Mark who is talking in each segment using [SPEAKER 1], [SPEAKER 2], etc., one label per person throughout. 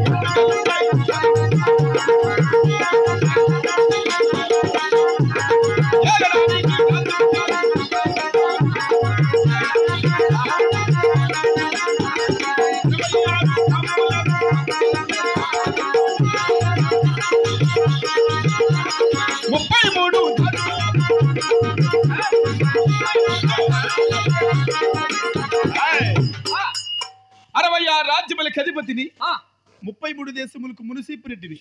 [SPEAKER 1] రాజ్యములకు అధిపతిని 33 దేశములకు మునిసిపురెడ్డిని.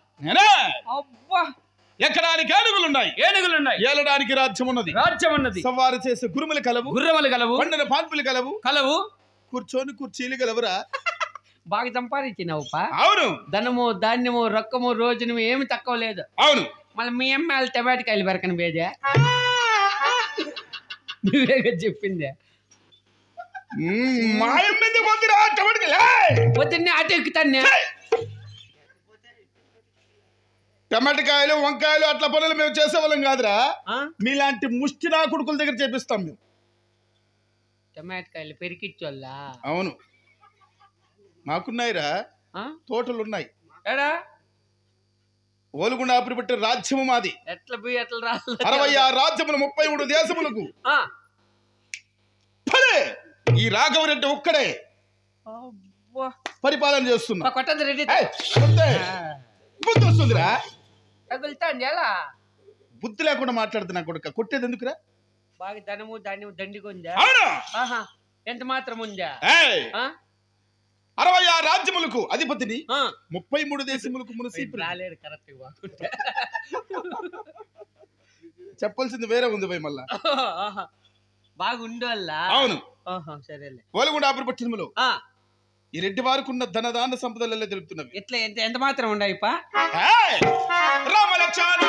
[SPEAKER 1] ఎక్కడానికి ఏనుగులున్నాయి, ఏలడానికి రాజ్యం ఉన్నది. సవారు చేసే గుర్రములు కలవు, పండిన పాన్పులు కలవు, కూర్చొని కుర్చీలు గలవురా.
[SPEAKER 2] బాగా సంపాదించినావు.
[SPEAKER 1] అవును,
[SPEAKER 2] ధనము ధాన్యము రొక్కము రోజునము ఏమి తక్కువ లేదు.
[SPEAKER 1] అవును,
[SPEAKER 2] మళ్ళీ మీ అమ్మాయిలు టమాటకాయలు పెరకని బేజా నువ్వేగా చెప్పిందే. పొద్దున్నే అటు ఎక్కుతాను.
[SPEAKER 1] టమాటకాయలు వంకాయలు అట్లా పనులు మేము చేసేవాళ్ళం కాదురా. మీలాంటి ముష్టి నా కొడుకుల దగ్గర చేపిస్తాం మేము.
[SPEAKER 2] టమాటకాయలు పెరికిచ్చోళ్ళా?
[SPEAKER 1] అవును, మాకున్నాయిరా, తోటలు ఉన్నాయి. ఓలుగుండ ఆపిరిపెట్టే రాజ్యము మాది.
[SPEAKER 2] ఎట్లా పోయి ఎట్లా రా
[SPEAKER 1] 66 రాజ్యములు 33 దేశములకు ఈ రాఘవరెడ్డి ఒక్కడే పరిపాలన చేస్తున్నా. బుద్ధి వస్తుందిరా. బుద్ధి లేకుండా మాట్లాడుతున్నా కొడుక. కొట్టేది ఎందుకురా?
[SPEAKER 2] బాగా ధనము ధాన్యము దండిగా ఎంత మాత్రం ఉందా?
[SPEAKER 1] 66 రాజ్యములకు అధిపతిని 33 దేశములకు మునిసిపురెడ్డి.
[SPEAKER 2] రాలేడు కరెక్ట్.
[SPEAKER 1] చెప్పాల్సింది వేరే ఉంది భయ్. మళ్ళా
[SPEAKER 2] బాగుండోళ్ళ.
[SPEAKER 1] అవును,
[SPEAKER 2] సరేలే.
[SPEAKER 1] ఓలుగుండ ఆపిరిపట్టినములో ఈ రెడ్డి వారికి ఉన్న ధనదాన సంపదలలో తెలుపుతున్నవి.
[SPEAKER 2] ఎట్లా ఎంత మాత్రం ఉన్నాయి పా?
[SPEAKER 1] రామలక్ష్మణ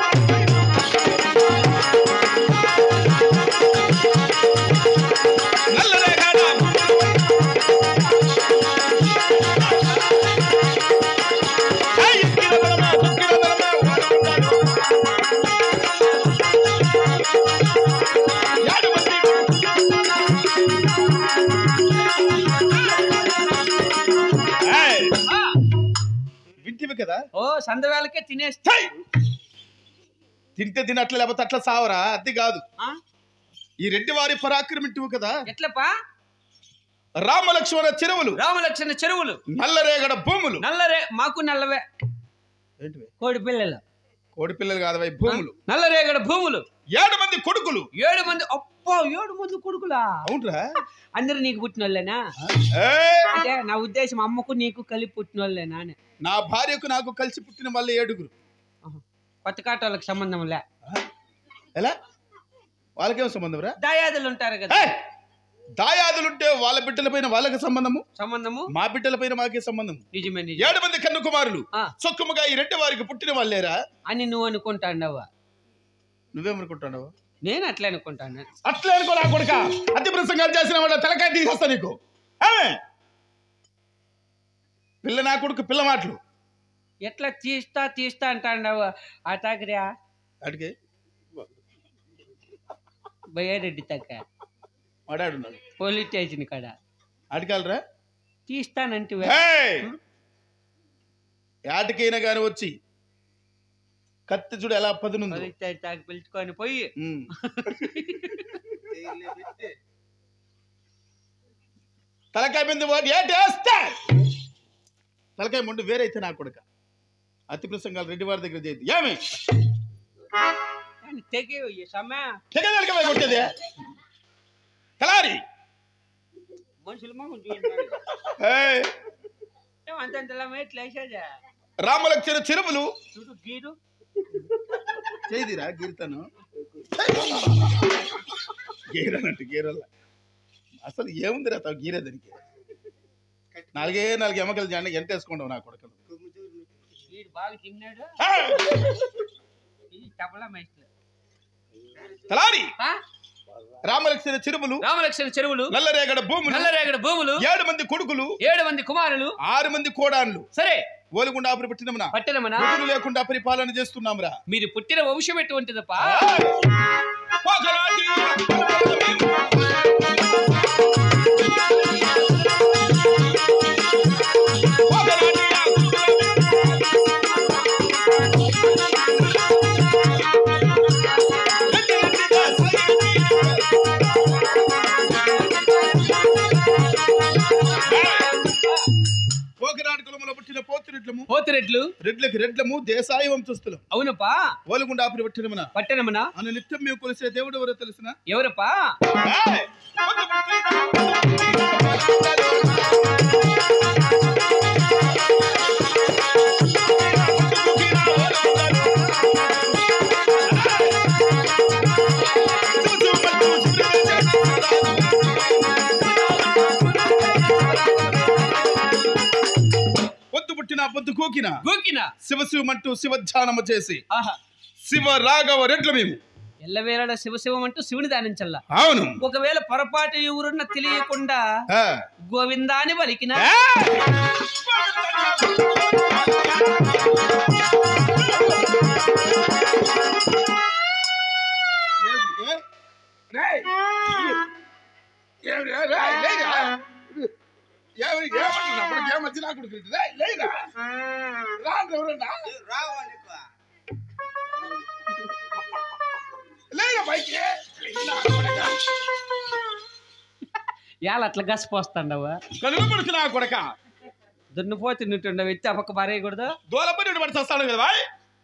[SPEAKER 1] కదా.
[SPEAKER 2] ఓ సందవేళకే తినేస్తా.
[SPEAKER 1] తింటే తినట్లే, లేకపోతే అట్లా సావరా. అది కాదు, ఈ రెడ్డి వారి పరాక్రమింటివి కదా.
[SPEAKER 2] ఎట్లపా?
[SPEAKER 1] రామలక్ష్మణ చెరువులు, నల్లరేగడ భూములు.
[SPEAKER 2] మాకు నల్లవే. కోడి పిల్లలు
[SPEAKER 1] కాదు భూములు.
[SPEAKER 2] నల్లరేగడ భూములు.
[SPEAKER 1] 7 మంది కొడుకులు.
[SPEAKER 2] 7 మంది. అప్పో 7 మంది కొడుకులా?
[SPEAKER 1] అవునరా.
[SPEAKER 2] అందరు నీకు పుట్టిన వాళ్ళేనా? అంటే నా ఉద్దేశం అమ్మకు నీకు కలిపి పుట్టిన వాళ్ళేనా?
[SPEAKER 1] నా భార్యకు నాకు కలిసి పుట్టిన వాళ్ళు 7.
[SPEAKER 2] కొత్త కాటోళ్ళకి సంబంధం లే.
[SPEAKER 1] ఎలా? వాళ్ళకేం సంబంధం రా?
[SPEAKER 2] దాయాదులు ఉంటారు కదా.
[SPEAKER 1] దాయాదులుంటే వాళ్ళ బిడ్డల పైన వాళ్ళకి సంబంధము, మా బిడ్డల పైన మాకే సంబంధం.
[SPEAKER 2] నిజమే.
[SPEAKER 1] 7 మంది కన్ను కుమారులు సొక్కముగా ఈ రెడ్డి వారికి పుట్టిన వాళ్ళేరా
[SPEAKER 2] అని నువ్వు అనుకుంటాండవా?
[SPEAKER 1] నువ్వేమనుకుంటావు?
[SPEAKER 2] నేను అట్లా అనుకుంటాను.
[SPEAKER 1] అట్లా అనుకోరా కొడుక. అతి ప్రసంగాలు చేసిన వాళ్ళ తలకాయ తీసేస్తా నీకు. పిల్ల నా కొడుకు పిల్ల మాటలు
[SPEAKER 2] ఎట్లా తీస్తా అంటాండవు. అటాగ్రియా
[SPEAKER 1] అడిగే
[SPEAKER 2] బయ్యారెడ్డి తక్క
[SPEAKER 1] వాడాడున్నాడు
[SPEAKER 2] పోలీస్ స్టేషన్ కాడ.
[SPEAKER 1] అడగాలరా?
[SPEAKER 2] తీస్తానంటే
[SPEAKER 1] ఆటకైనా గాని వచ్చి కత్తి చూడు ఎలా పదునుంది.
[SPEAKER 2] పిలుచుకొని పోయి
[SPEAKER 1] తలకాయ మీద ఏంటేస్తా. తలకాయ ముందు వేరైతే నా కొడుక. అతి ప్రసంగాలు రెడ్డి వారి దగ్గర చేయద్దు. ఏమి కొట్టేది కలారి
[SPEAKER 2] మనుషులు
[SPEAKER 1] రామలక్ష్మణ చెరువులు
[SPEAKER 2] గీరు
[SPEAKER 1] చేదిరా. గీరుతాను గీరనంటే గీరల్లా అసలు ఏముంది రా గీరేదానికి. 4 ఎమ్మకలు జెండా ఎంత వేసుకుంటావు నా కొడుకు.
[SPEAKER 2] బాగా తిన్నాడు.
[SPEAKER 1] రామలక్ష్మణ చెరువులు నల్లరేగడ భూములు 7 మంది కొడుకులు
[SPEAKER 2] 7 మంది కుమారులు
[SPEAKER 1] 6 మంది కోడాన్లు.
[SPEAKER 2] సరే,
[SPEAKER 1] ఓలుగుండ పట్టణమున లేకుండా పరిపాలన చేస్తున్నాంరా.
[SPEAKER 2] మీరు పుట్టిన వంశం ఎటువంటిదప్పా?
[SPEAKER 1] పోతిరెడ్లు రెడ్లకి రెడ్లము దేశాయి వంశస్థులం.
[SPEAKER 2] అవునప్పా.
[SPEAKER 1] ఓలుగుండాపురి పట్టణమున అను నిత్యం మేము కొలిసే దేవుడు ఎవరో తెలుసునా?
[SPEAKER 2] ఎవరప్పా? పొద్దు గోకిన శివశివమంటూ శివధ్యానము చేసి శివ రాఘవ రెడ్లు మేము ఎల్లవేళ శివశివమంటూ శివుని ధ్యానించల్ల.
[SPEAKER 1] అవును.
[SPEAKER 2] ఒకవేళ పొరపాటు ఎవరున్న తెలియకుండా గోవిందాని పలికిన యాల అట్లా గసిపోస్తాండవా
[SPEAKER 1] కనుక కొడక
[SPEAKER 2] దున్నుపోతే నింటుండవు ఎత్తి అపక్క పారేయకూడదు.
[SPEAKER 1] దోలపడి పడిచేస్తాడు కదా బాయ్.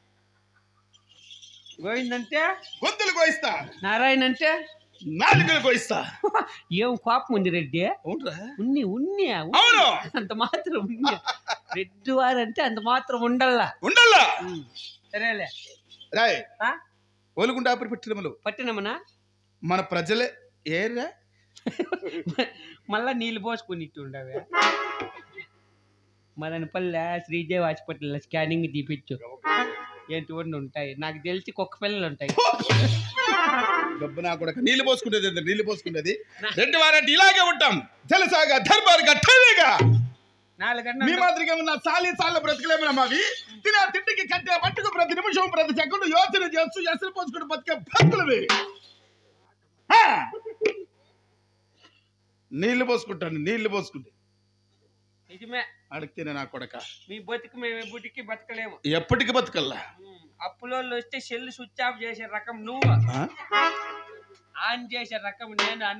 [SPEAKER 2] గోవిందంటే
[SPEAKER 1] గొంతులు కోయిస్తా,
[SPEAKER 2] నారాయణ అంటే
[SPEAKER 1] నాలుగులు కోయిస్తా.
[SPEAKER 2] ఏం కోపం ఉంది రెడ్డి? ఉన్ని ఉన్ని అంత మాత్రం ఉన్ని. రెడ్డి వారంటే అంత మాత్రం ఉండల్లా. సరేలే
[SPEAKER 1] రాయ్. ఓలుగుండాపురి
[SPEAKER 2] పట్టణమునా
[SPEAKER 1] మన ప్రజలే ఏరా
[SPEAKER 2] మళ్ళా నీళ్ళు పోసుకుని ఉండవే. మదనపల్లె శ్రీదేవి హాస్పిటల్ స్కానింగ్ తీపిచ్చు. ఏంటి ఉంటాయి నాకు తెలిసి కుక్క పిల్లలు ఉంటాయి.
[SPEAKER 1] డబ్బు నా కూడా నీళ్ళు పోసుకునేది రెండు వారంటే ఇలాగే ఉంటాం. జలసాగా ధర్మాలుగా ఠేగా మీ మాదిరిగా ఉన్న సాల బ్రతుకులేమన్నా మావి. తినే తిండికి కట్టే పట్టుకు ప్రతి నిమిషం ప్రతి సెకండ్ యోచన చేస్తూ ఎసరు పోసుకుంటూ బతికే బ్రతుకులవి. నీళ్లు పోసుకుంటే
[SPEAKER 2] నిజమే.
[SPEAKER 1] అడిగితేనే నా కొడక
[SPEAKER 2] మీ బతుకు మేము ఎప్పటికి బతకలేము.
[SPEAKER 1] ఎప్పటికి బతకల్లా.
[SPEAKER 2] అప్పులోళ్ళు వస్తే సెల్ స్విచ్ ఆఫ్ చేసే రకం నువ్వు, ఆన్ చేసే రకం నేను.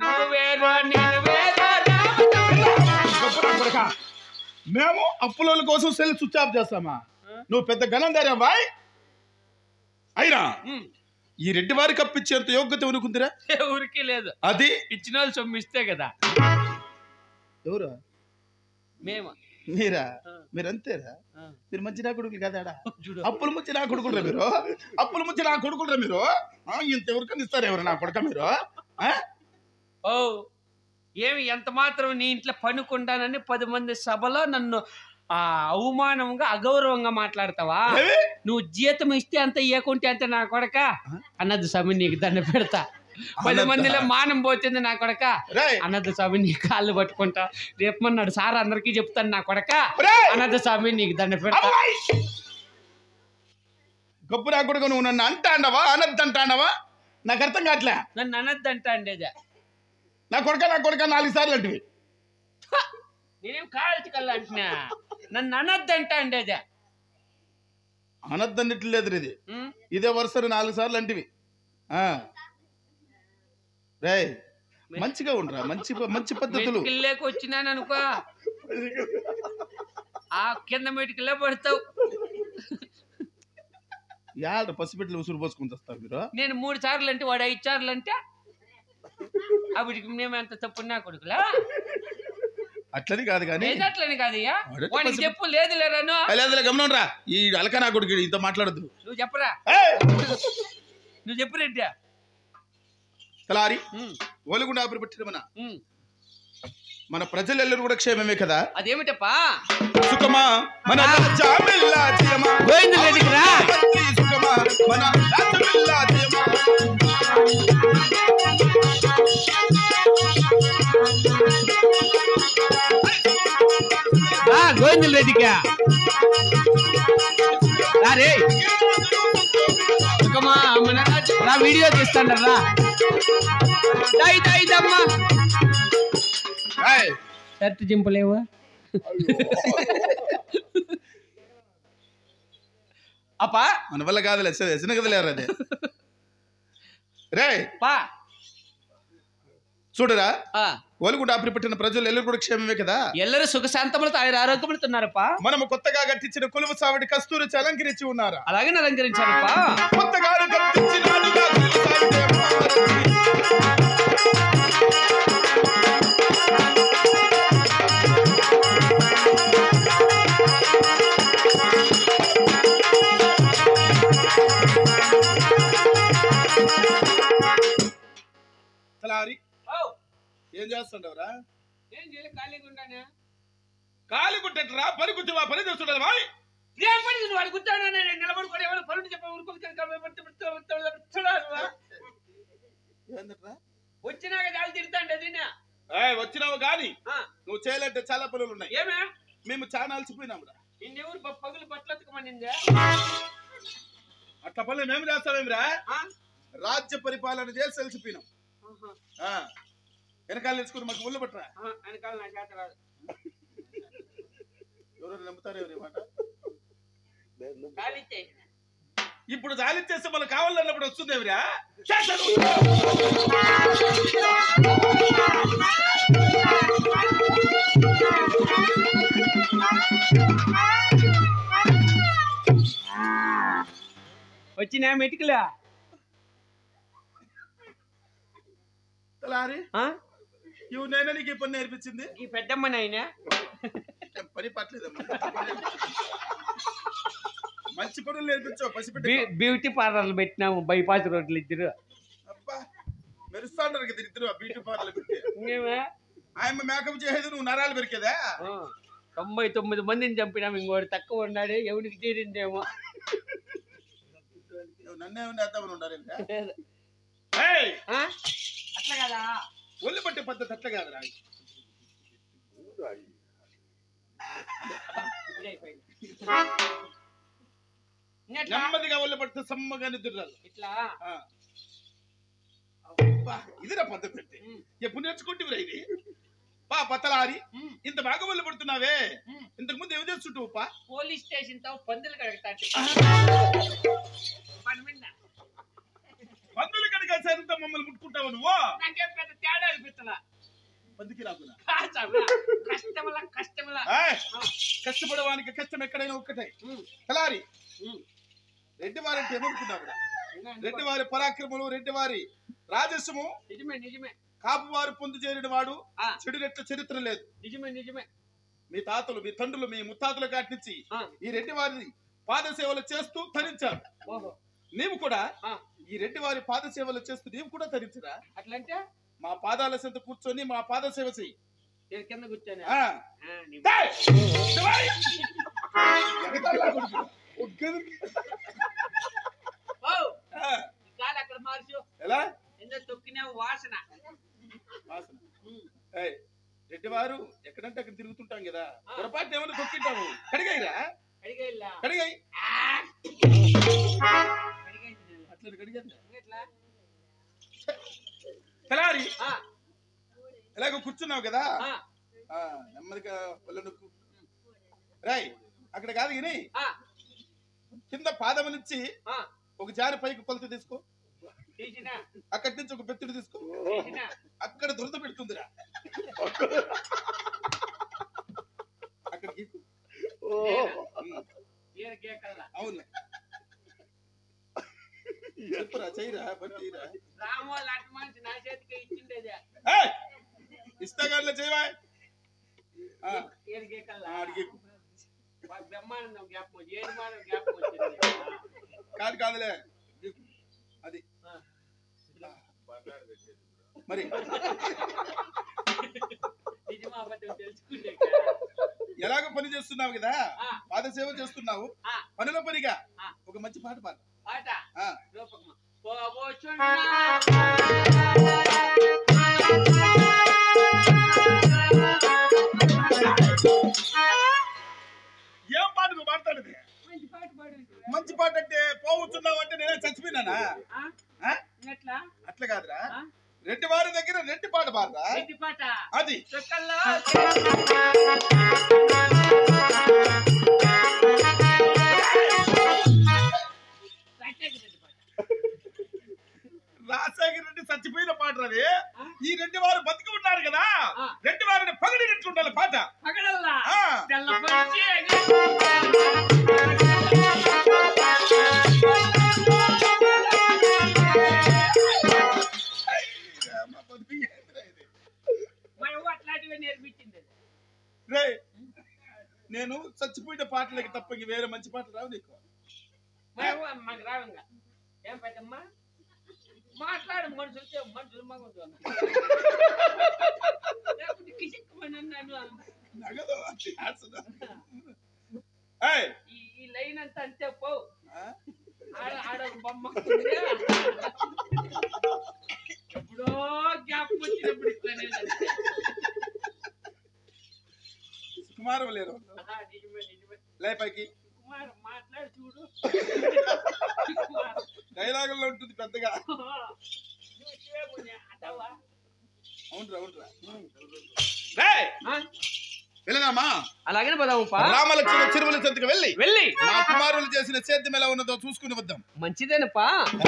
[SPEAKER 1] మేము అప్పులోళ్ళ కోసం సెల్ స్విచ్ ఆఫ్ చేస్తామా? నువ్వు పెద్ద గణందారా బాయ్. అయినా ఈ రెడ్డి వారికి అప్పించేంత యోగ్యత ఎవరుకుందిరా?
[SPEAKER 2] ఊరికి లేదు.
[SPEAKER 1] అది
[SPEAKER 2] ఇచ్చిన వాళ్ళు సొమ్మిస్తే కదా.
[SPEAKER 1] ఎవరు?
[SPEAKER 2] మేము.
[SPEAKER 1] మీరంతేరా? మీరు మంచి నా కొడుకులు కదా? అప్పులు ముచ్చి నా కొడుకులరా మీరు. ఇంతెవరికని ఇస్తారు ఎవరు నా కొడుక మీరు?
[SPEAKER 2] ఓ ఏమి ఎంత మాత్రం నీ ఇంట్లో పనుకుంటానని 10 మంది సభలో నన్ను అవమానంగా అగౌరవంగా మాట్లాడతావా? నువ్వు జీతం ఇస్తే అంత ఇవ్వకుంటే అంత నా కొడక అన్నది స్వామి నీకు దండ పెడతా. 10 మందిలో మానం పోతుంది నా కొడక అన్నది స్వామి నీ కాళ్ళు పట్టుకుంటా. రేపు మన్నాడు సార్ అందరికీ చెప్తాను నా కొడక అన్నది స్వామి నీకు దండ పెడతా.
[SPEAKER 1] గొప్ప నా కొడుకు నువ్వు నన్ను అంటాండవా అనద్దంటాండవా? నాకు అర్థం కావట్లే.
[SPEAKER 2] నన్ను అనద్దంటా అండేదా
[SPEAKER 1] నా కొడక 4 సార్లు అంటివి.
[SPEAKER 2] నేనేం కాల్చి కల్లా అంటున్నా. నన్ను అనద్దంటా అండేదా?
[SPEAKER 1] అనద్దన్నట్లు లేదు. ఇది ఇదే వరుస 4 సార్లు అంటివి. రే మంచిగా ఉండరా, మంచి పద్ధతులు.
[SPEAKER 2] మెడికల్లోకి వచ్చినాను అనుకో ఆ కింద మెడికల్లో పడతావు.
[SPEAKER 1] యాడ పసిపెట్లు ఉసురు పోసుకుని వస్తారు మీరు.
[SPEAKER 2] నేను 3 సార్లు అంటే వాడు 5 సార్లు అంటే అప్పటికి మేము ఎంత తప్పు నా కొడుకులా?
[SPEAKER 1] అట్లని కాదు కానీ
[SPEAKER 2] అట్లని కాదయ్యా. వాడికి చెప్పు లేదు లేరాను
[SPEAKER 1] గమనంరా. ఈ అలక నా కొడుకు ఇంత మాట్లాడద్దు.
[SPEAKER 2] నువ్వు చెప్పరా, నువ్వు చెప్పు రెడ్డి.
[SPEAKER 1] తలారి ఓలుగుండాపురి పట్టణమున మన ప్రజలెల్లరూ కూడా క్షేమమే కదా?
[SPEAKER 2] అదేమిటప్పా?
[SPEAKER 1] సుఖమా మన రాజ్యమిల్లాజయమా.
[SPEAKER 2] గోవిందుడికి రా.
[SPEAKER 1] సుఖమా మన రాజ్యమిల్లాజయమా.
[SPEAKER 2] గోవిందుల రెడ్డికి రే. సుఖమా మన రా, వీడియో తీస్తాండ్రా. షర్ట్ చింపలేవా? అప్పా
[SPEAKER 1] మన వల్ల కాదులే, చిన్న కదలేరు అదే. రే
[SPEAKER 2] పా
[SPEAKER 1] చూడరా
[SPEAKER 2] ఆ,
[SPEAKER 1] ఒలుగుంట ఆపిరి పెట్టిన ప్రజలు ఎల్లరు కూడా క్షేమమే కదా
[SPEAKER 2] ఎల్లరూ సుఖశాంతములతో ఆయన ఆరోగ్యములుతున్నారప్పా.
[SPEAKER 1] మనము కొత్తగా కట్టించిన కొలువు సావిడి కస్తూరి అలంకరించి ఉన్నారా
[SPEAKER 2] అలాగే అలంకరించారప్పా.
[SPEAKER 1] కొత్తగా కట్టించినాడుగా కొలువు సావిడి అమ్మవారికి. తలారి ఏం చేస్తుండవరా
[SPEAKER 2] ఏం చేయలే, ఖాళీగా ఉన్నానే.
[SPEAKER 1] కాలి గుట్టరా పని కూర్చోవా పని చేస్తుండదు బాయ్
[SPEAKER 2] ఏం పని నువ్వు వాడు కూర్చోను నిలబడుకొని ఎవరు పనులు చెప్ప వచ్చినాక చాలా తిడతాండి అది.
[SPEAKER 1] వచ్చినావు గాని నువ్వు చేయాలంటే చాలా పనులు ఉన్నాయి.
[SPEAKER 2] ఏమే
[SPEAKER 1] మేము చాలా అలసిపోయినామురా.
[SPEAKER 2] నిన్నెవరు పగులు బట్టలెత్తుకోమనిందే?
[SPEAKER 1] అట్లా పనులు మేము చేస్తామేమిరా? రాజ్య పరిపాలన చేసి అలసిపోయినాం. వెనకాల నేర్చుకుని మాకు ఒళ్ళు పట్టరా.
[SPEAKER 2] వెనకాల నా చేత రాదు.
[SPEAKER 1] ఎవరు నమ్ముతారు ఎవరి మాట?
[SPEAKER 2] కాలిచ్చే
[SPEAKER 1] ఇప్పుడు జాలిచ్చేస్తే మనకు కావాలన్నప్పుడు వస్తుంది ఎవరా?
[SPEAKER 2] వచ్చినా మెటికలా
[SPEAKER 1] తలారి ఇవి నేను నీకు ఈ పని నేర్పించింది.
[SPEAKER 2] ఈ పెద్దమ్మ నాయన
[SPEAKER 1] పని పట్టలేదమ్మా. మంచి పనులు నేర్పించావు పసిపెట్టి.
[SPEAKER 2] బ్యూటీ పార్లర్లు పెట్టినాము బైపాస్ రోడ్లు ఇద్దరు.
[SPEAKER 1] అబ్బా మెరుస్తా ఉంటారు కదా ఇద్దరు బ్యూటీ పార్లర్ పెట్టి.
[SPEAKER 2] ఇంకేమే
[SPEAKER 1] ఆయన మేకప్ చేసేది నువ్వు నరాలు పెరికేదా?
[SPEAKER 2] 99 మందిని చంపినాము. ఇంకోటి తక్కువ ఉన్నాడు, ఎవరికి తీరిందేమో.
[SPEAKER 1] నన్నేమన్నా వేద్దామని ఉండాలి
[SPEAKER 2] అట్లా కదా
[SPEAKER 1] ఒళ్ళు పట్టే పద్ధతి అట్లా కాదురా. నెమ్మదిగా ఒళ్ళు పడితే సమ్మగా నిద్రాలు.
[SPEAKER 2] ఇట్లా
[SPEAKER 1] ఇదిరా పద్ధతి అంటే ఎప్పుడు నేర్చుకుంటేవిరా ఇది? పా పతలారి ఇంత బాగా ఒళ్ళు పడుతున్నావే, ఇంతకు ముందు ఏం చేస్తుంటావు? పా
[SPEAKER 2] పోలీస్ స్టేషన్ తో పందులు కడగతా
[SPEAKER 1] పందులు కడిగేసేంత మమ్మల్ని ముట్టుకుంటావు నువ్వు?
[SPEAKER 2] నాకేం పెద్ద తేడా అనిపిస్తున్నా.
[SPEAKER 1] పందికి రాకున్నా కష్టపడవానికి కష్టం ఎక్కడైనా ఒక్కటే. తలారి రెడ్డి వారంటే ఏమనుకున్నావు? రెడ్డి వారి పరాక్రమలు, రెడ్డి వారి రాజస్వము.
[SPEAKER 2] నిజమే నిజమే.
[SPEAKER 1] కాపు వారు పొందు చేరిన వాడు చెడు రెట్ల చరిత్ర లేదు.
[SPEAKER 2] నిజమే నిజమే.
[SPEAKER 1] మీ తాతలు, మీ తండ్రులు, మీ ముత్తాతలు కాటించి ఈ రెడ్డి వారిని పాద సేవలు చేస్తూ తరించారు. నీవు కూడా ఈ రెడ్డి వారి పాద సేవలు చేస్తూ నీవు కూడా తరించరా?
[SPEAKER 2] అట్లంటే
[SPEAKER 1] మా పాదాల చెంత కూర్చొని మా పాద సేవ చెయ్యి.
[SPEAKER 2] కింద కూర్చొని అక్కడ మార్చు.
[SPEAKER 1] ఎలా
[SPEAKER 2] తొక్కిన వాసన
[SPEAKER 1] రెడ్డి వారు ఎక్కడంటే అక్కడ తిరుగుతుంటాం కదా, పొరపాటు ఏమన్నా తొక్కింటాము. కడిగాయిరా కడిగాయి అట్లా కడిగా తలారి ఎలాగో కూర్చున్నావు కదా, నెమ్మదిగా ఒళ్ళు నొక్కు. రాయ్ అక్కడ కాదు కానీ కింద పాదం నుంచి ఒక జారి పైకి కొలత తీసుకో. అక్కడి నుంచి ఒక పెత్తుడు తీసుకో. అక్కడ దురద పెడుతుందిరా. అక్కడ గీకు. అవును చెప్పురా చెయ్యరా బట్టి ఇస్తాగారులో చేయవా? కాదు కాదులే అది మరి ఎలాగో పని చేస్తున్నావు కదా, పాద సేవ చేస్తున్నావు. పనిలో పనిగా ఒక మంచి పాట పాడు. ఏం పాట నువ్వు పాడతాడు? మంచి పాట అంటే పోవచ్చున్నావు అంటే నేనే చచ్చిపోయినానా? అట్లా కాదురా, రెడ్డి వారి దగ్గర రెడ్డి పాట పాడరా. అది రాజశేఖర రెడ్డి చచ్చిపోయిన పాట. అది ఈ రెడ్డి వారు
[SPEAKER 2] అట్లాంటివి నేర్పించింది.
[SPEAKER 1] నేను చచ్చిపోయిన పాటలకి తప్ప వేరే మంచి పాటలు రావు నీకు.
[SPEAKER 2] మాకు రావంగా ఏం పెద్దమ్మా మాట్లాడు మనుషులు మగదు ఈ లైన్ అంతా అంతే పో ఆడ బొమ్మ ఎప్పుడో గ్యాప్ వచ్చినప్పుడు ఇట్లానే
[SPEAKER 1] కుమారం లేరు లే పైకి
[SPEAKER 2] మాట్లాడు చూడు
[SPEAKER 1] డైలాగుల్లో ఉంటుంది పెద్దగా. వెళ్ళదామా?
[SPEAKER 2] అలాగే పోదాము.
[SPEAKER 1] రామలక్ష్మణ చెరువుల చెంతకు వెళ్ళి
[SPEAKER 2] వెళ్ళి
[SPEAKER 1] నా కుమారులు చేసిన సేద్యం ఎలా ఉన్నదో చూసుకుని వద్దాం.
[SPEAKER 2] మంచిదేనప్పా.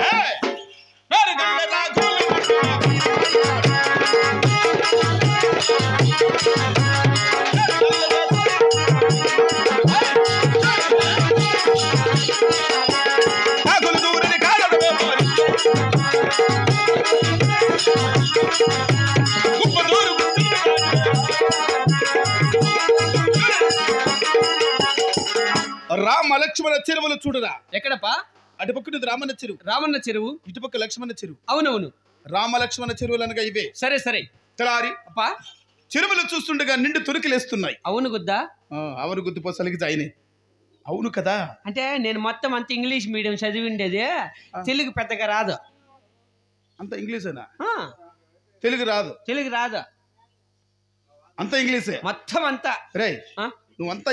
[SPEAKER 1] రామ లక్ష్మణ చెరువులు చూడరా.
[SPEAKER 2] ఎక్కడపా?
[SPEAKER 1] అటుపక్కన రామన్న చెరువు.
[SPEAKER 2] రామన్న చెరువు
[SPEAKER 1] ఇటుపక్క లక్ష్మణ చెరువు.
[SPEAKER 2] అవునవును.
[SPEAKER 1] రామ లక్ష్మణ చెరువులు అనగా ఇవే.
[SPEAKER 2] సరే సరే
[SPEAKER 1] తలారి
[SPEAKER 2] అప్పా
[SPEAKER 1] చెరువులు చూస్తుండగా నిండు తురికిలేస్తున్నాయి.
[SPEAKER 2] అవును గుద్దా.
[SPEAKER 1] అవును గుద్దు పోసలికి జాయినే. అవును కదా.
[SPEAKER 2] అంటే నేను మొత్తం అంత ఇంగ్లీష్ మీడియం చదివిండేది, తెలుగు పెద్దగా రాదు.
[SPEAKER 1] అంత ఇంగ్లీషేనా? తెలుగు రాదు.
[SPEAKER 2] తెలుగు రాదు,
[SPEAKER 1] అంత ఇంగ్లీషే
[SPEAKER 2] మొత్తం అంతా.
[SPEAKER 1] రే నువ్వు అంతా